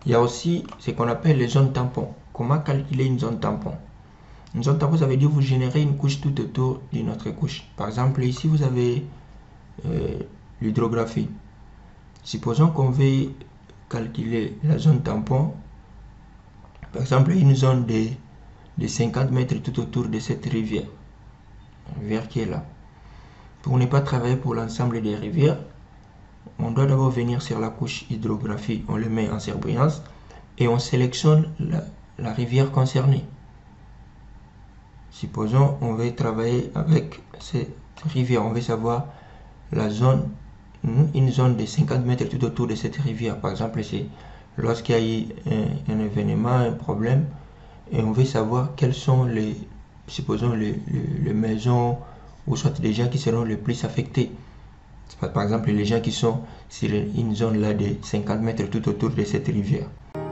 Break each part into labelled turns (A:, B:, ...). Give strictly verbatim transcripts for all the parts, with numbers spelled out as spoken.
A: Il y a aussi ce qu'on appelle les zones tampons. Comment calculer une zone tampon? Une zone tampon, ça veut dire que vous générez une couche tout autour d'une autre couche. Par exemple, ici, vous avez euh, l'hydrographie. Supposons qu'on veut calculer la zone tampon. Par exemple, une zone de, de cinquante mètres tout autour de cette rivière. La rivière qui est là. Pour ne pas travailler pour l'ensemble des rivières, on doit d'abord venir sur la couche hydrographie, on le met en surbrillance et on sélectionne la, la rivière concernée. Supposons on veut travailler avec cette rivière, on veut savoir la zone, une zone de cinquante mètres tout autour de cette rivière. Par exemple, c'est lorsqu'il y a eu un, un événement, un problème, et on veut savoir quelles sont les, supposons les, les, les maisons ou soit les gens qui seront les plus affectés. Par exemple, les gens qui sont sur une zone là de cinquante mètres tout autour de cette rivière.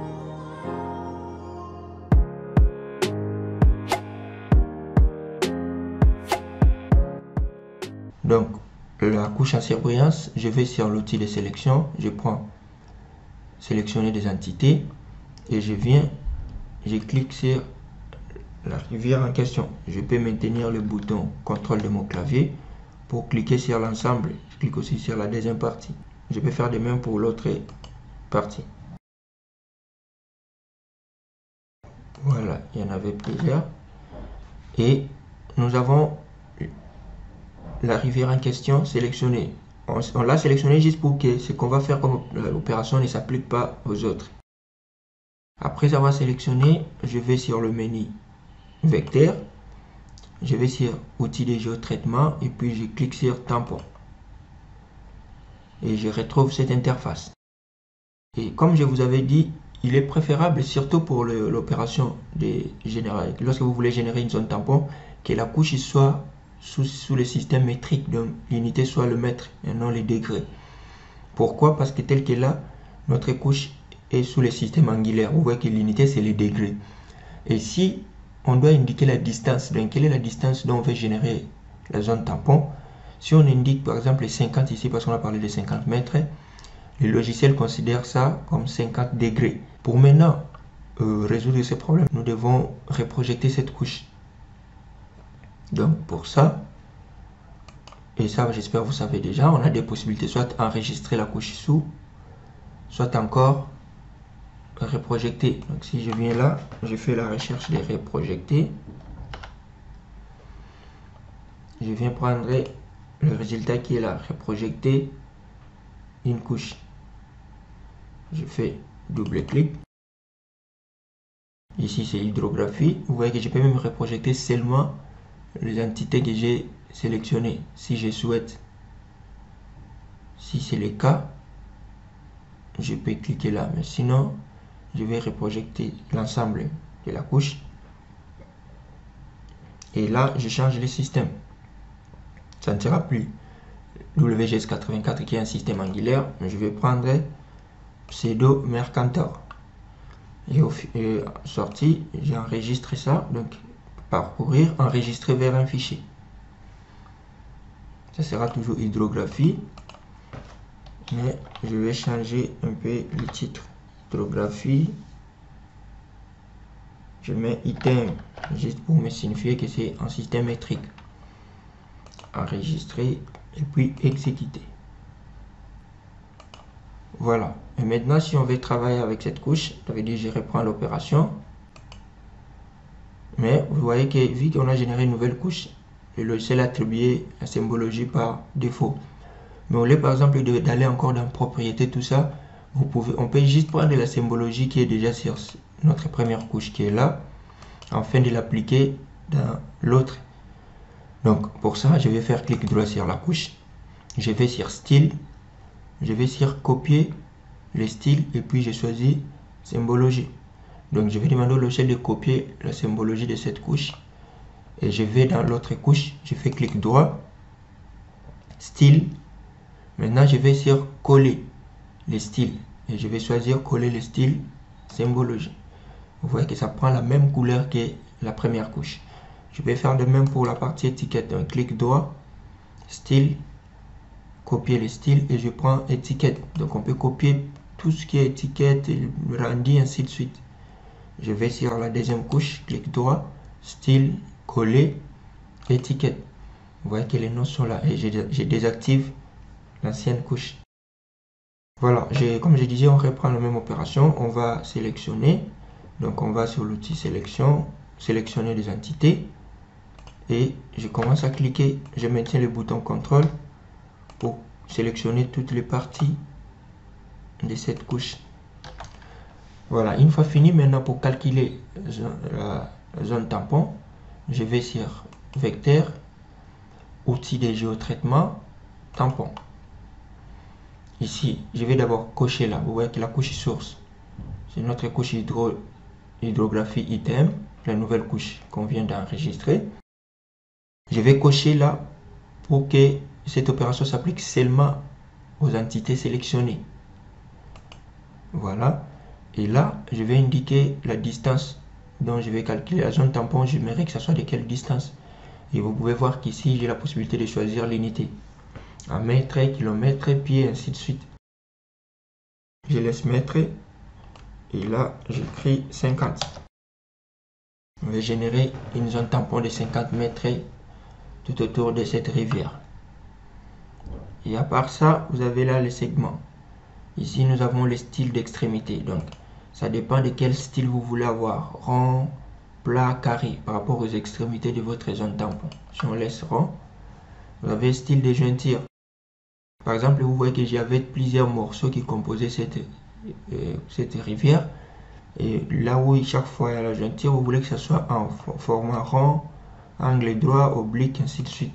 A: Donc, la couche en surbrillance, je vais sur l'outil de sélection, je prends sélectionner des entités et je viens, je clique sur la rivière en question. Je peux maintenir le bouton contrôle de mon clavier pour cliquer sur l'ensemble. Je clique aussi sur la deuxième partie. Je peux faire de même pour l'autre partie. Voilà, il y en avait plusieurs. Et nous avons la rivière en question sélectionnée. On, on l'a sélectionnée juste pour que ce qu'on va faire comme opération ne s'applique pas aux autres. Après avoir sélectionné, je vais sur le menu vecteur. Je vais sur outils de géotraitement et puis je clique sur tampon. Et je retrouve cette interface. Et comme je vous avais dit, il est préférable, surtout pour l'opération de générer, lorsque vous voulez générer une zone tampon, que la couche soit sous, sous le système métrique, donc l'unité soit le mètre et non les degrés. Pourquoi? Parce que tel que là, notre couche est sous le système angulaire. Vous voyez que l'unité c'est les degrés. Et si on doit indiquer la distance, donc quelle est la distance dont on veut générer la zone tampon? Si on indique par exemple les cinquante ici, parce qu'on a parlé de cinquante mètres, le logiciel considère ça comme cinquante degrés. Pour maintenant euh, résoudre ce problème, nous devons reprojeter cette couche. Donc pour ça, et ça j'espère vous savez déjà, on a des possibilités, soit enregistrer la couche sous, soit encore reprojeter. Donc si je viens là, je fais la recherche de reprojeter. Je viens prendre le résultat qui est là, reprojeter une couche. Je fais double clic. Ici c'est hydrographie. Vous voyez que je peux même reprojeter seulement les entités que j'ai sélectionnées. Si je souhaite, si c'est le cas, je peux cliquer là. Mais sinon, je vais reprojeter l'ensemble de la couche. Et là, je change le système. Ça ne sera plus W G S quatre-vingt-quatre qui est un système angulaire. Je vais prendre pseudo Mercator. Et au et sortie, j'enregistre ça. Donc, parcourir, enregistrer vers un fichier. Ça sera toujours hydrographie. Mais je vais changer un peu le titre. Hydrographie. Je mets item juste pour me signifier que c'est un système métrique. Enregistrer et puis exécuter. Voilà. Et maintenant, si on veut travailler avec cette couche, ça veut dire je reprends l'opération. Mais vous voyez que vu qu'on a généré une nouvelle couche, le logiciel a attribué la symbologie par défaut. Mais au lieu par exemple d'aller encore dans propriété, tout ça, vous pouvez, on peut juste prendre la symbologie qui est déjà sur notre première couche qui est là, afin de l'appliquer dans l'autre. Donc pour ça, je vais faire clic droit sur la couche, je vais sur style, je vais sur copier le style et puis je choisis symbologie. Donc je vais demander au logiciel de copier la symbologie de cette couche et je vais dans l'autre couche, je fais clic droit, style. Maintenant je vais sur coller les styles et je vais choisir coller le style symbologie. Vous voyez que ça prend la même couleur que la première couche. Je vais faire de même pour la partie étiquette. Donc clic droit, style, copier le style et je prends étiquette. Donc on peut copier tout ce qui est étiquette, rendu, ainsi de suite. Je vais sur la deuxième couche, clic droit, style, coller, étiquette. Vous voyez que les noms sont là et je désactive l'ancienne couche. Voilà, comme je disais, on reprend la même opération. On va sélectionner. Donc on va sur l'outil sélection, sélectionner les entités. Et je commence à cliquer. Je maintiens le bouton contrôle pour sélectionner toutes les parties de cette couche. Voilà, une fois fini, maintenant pour calculer la zone tampon, je vais sur vecteur, outil de géotraitement, tampon. Ici, je vais d'abord cocher là. Vous voyez que la couche source, c'est notre couche hydro, hydrographie item, la nouvelle couche qu'on vient d'enregistrer. Je vais cocher là pour que cette opération s'applique seulement aux entités sélectionnées. Voilà. Et là, je vais indiquer la distance dont je vais calculer la zone tampon. J'aimerais que ça soit de quelle distance. Et vous pouvez voir qu'ici, j'ai la possibilité de choisir l'unité. En mètres, kilomètres, pieds, ainsi de suite. Je laisse mètres. Et là, j'écris cinquante. On va générer une zone tampon de cinquante mètres tout autour de cette rivière. Et à part ça, vous avez là les segments. Ici, nous avons les styles d'extrémité. Donc, ça dépend de quel style vous voulez avoir. Rond, plat, carré, par rapport aux extrémités de votre zone tampon. Si on laisse rond, vous avez style de jointure. Par exemple, vous voyez que j'avais plusieurs morceaux qui composaient cette, euh, cette rivière. Et là où chaque fois il y a la jointure, vous voulez que ça soit en format rond, angle droit, oblique, ainsi de suite.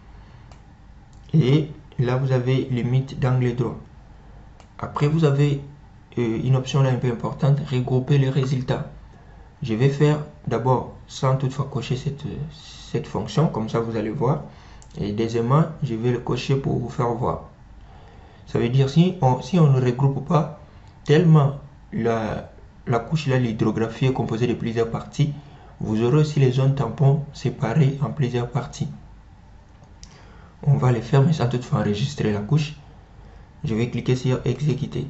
A: Et là, vous avez limite d'angle droit. Après, vous avez euh, une option là un peu importante, regrouper les résultats. Je vais faire d'abord, sans toutefois cocher cette, cette fonction, comme ça vous allez voir. Et deuxièmement, je vais le cocher pour vous faire voir. Ça veut dire si on, si on ne regroupe pas, tellement la, la couche là, l'hydrographie est composée de plusieurs parties, vous aurez aussi les zones tampons séparées en plusieurs parties. On va les faire, mais sans toutefois enregistrer la couche. Je vais cliquer sur exécuter.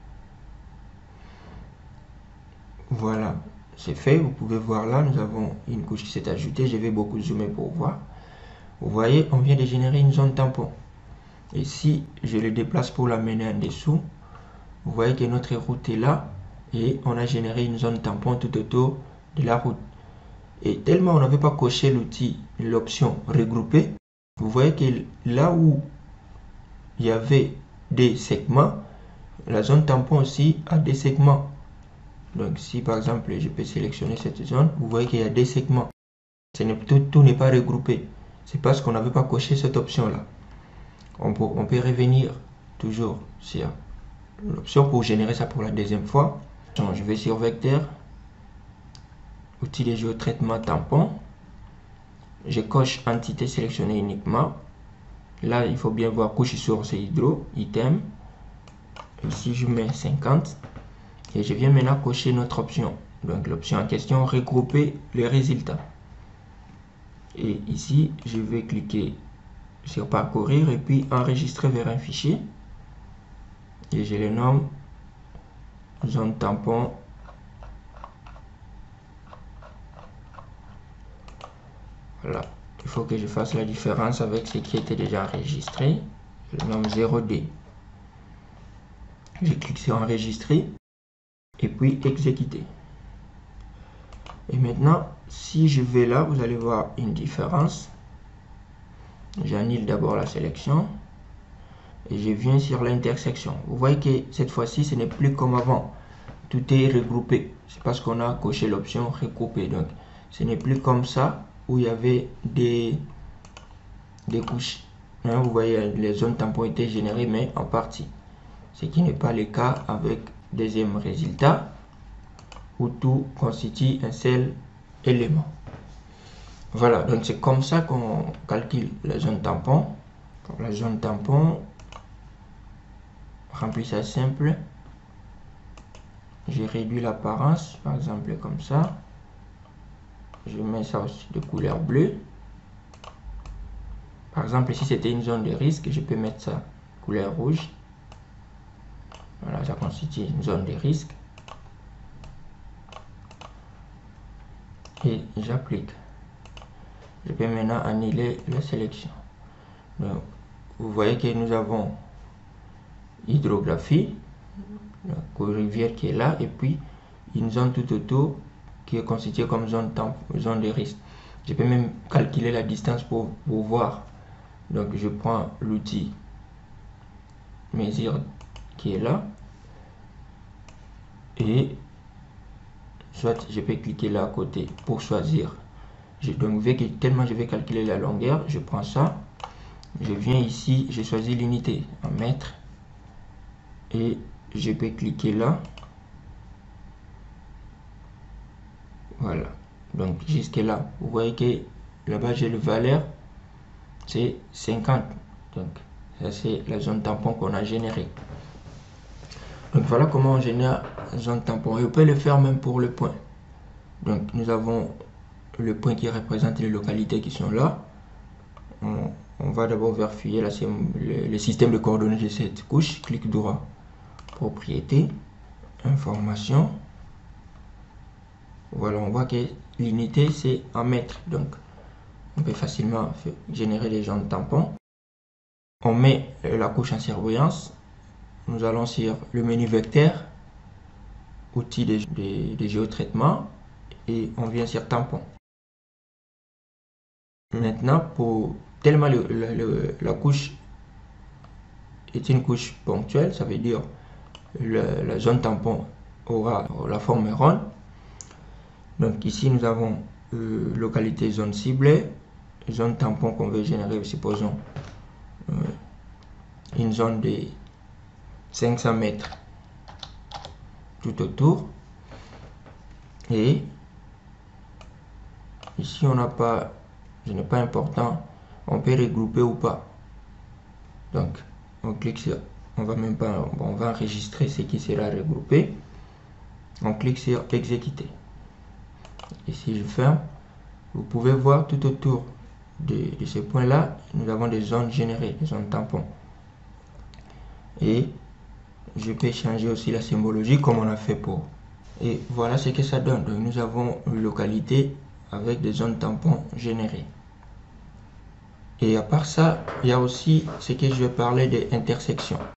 A: Voilà, c'est fait. Vous pouvez voir là, nous avons une couche qui s'est ajoutée. Je vais beaucoup zoomer pour voir. Vous voyez, on vient de générer une zone tampon. Et si je le déplace pour la mener en dessous, vous voyez que notre route est là et on a généré une zone tampon tout autour de la route. Et tellement on n'avait pas coché l'outil, l'option regrouper, vous voyez que là où il y avait des segments, la zone tampon aussi a des segments. Donc si par exemple je peux sélectionner cette zone, vous voyez qu'il y a des segments. Ce n'est, tout, tout n'est pas regroupé. C'est parce qu'on n'avait pas coché cette option là. On peut, on peut revenir toujours sur l'option pour générer ça pour la deuxième fois. Donc, je vais sur vecteur, outil de géotraitement tampon. Je coche entité sélectionnée uniquement. Là, il faut bien voir couche source et hydro, item. Ici, je mets cinquante. Et je viens maintenant cocher notre option. Donc, l'option en question, regrouper les résultats. Et ici, je vais cliquer sur parcourir et puis enregistrer vers un fichier. Et je le nomme zone tampon. Voilà. Il faut que je fasse la différence avec ce qui était déjà enregistré. Je le nomme zéro D. Je clique sur enregistrer et puis exécuter. Et maintenant, si je vais là, vous allez voir une différence. J'annule d'abord la sélection et je viens sur l'intersection. Vous voyez que cette fois-ci, ce n'est plus comme avant. Tout est regroupé. C'est parce qu'on a coché l'option regrouper. Donc, ce n'est plus comme ça où il y avait des, des couches. Hein, vous voyez, les zones tampons étaient générées, mais en partie. Ce qui n'est pas le cas avec deuxième résultat où tout constitue un seul élément. Voilà, donc c'est comme ça qu'on calcule la zone tampon. Pour la zone tampon, remplissage simple. J'ai réduit l'apparence, par exemple comme ça. Je mets ça aussi de couleur bleue. Par exemple, si c'était une zone de risque, je peux mettre ça couleur rouge. Voilà, ça constitue une zone de risque. Et j'applique. Je peux maintenant annuler la sélection. Donc, vous voyez que nous avons hydrographie, la rivière qui est là, et puis une zone tout autour qui est constituée comme zone, zone de risque. Je peux même calculer la distance pour, pour voir. Donc je prends l'outil mesure qui est là, et soit je peux cliquer là à côté pour choisir. Je, donc vu que tellement je vais calculer la longueur, je prends ça, je viens ici, je choisis l'unité en mètres, et je peux cliquer là. Voilà, donc jusque là, vous voyez que là-bas j'ai le valeur, c'est cinquante. Donc ça c'est la zone tampon qu'on a générée. Donc voilà comment on génère une zone tampon. Et on peut le faire même pour le point. Donc nous avons le point qui représente les localités qui sont là. On, on va d'abord vérifier là, le, le système de coordonnées de cette couche. Clic droit, propriété, information. Voilà, on voit que l'unité c'est en mètres. Donc on peut facilement générer des zones tampons. On met la couche en surbrillance. Nous allons sur le menu vecteur, outils de, de, de géotraitement, et on vient sur tampon. Maintenant, pour tellement le, le, le, la couche est une couche ponctuelle, ça veut dire le, la zone tampon aura la forme ronde. Donc ici nous avons euh, localité zone ciblée, zone tampon qu'on veut générer, supposons euh, une zone de cinq cents mètres tout autour, et ici on n'a pas, ce n'est pas important, on peut regrouper ou pas. Donc on clique sur, on va même pas, bon, on va enregistrer ce qui sera regroupé, on clique sur exécuter, et si je ferme, vous pouvez voir tout autour de, de ces points là, nous avons des zones générées, des zones tampons, et je peux changer aussi la symbologie comme on a fait pour. Et voilà ce que ça donne. Donc nous avons une localité avec des zones tampons générées. Et à part ça, il y a aussi ce que je vais parler des intersections.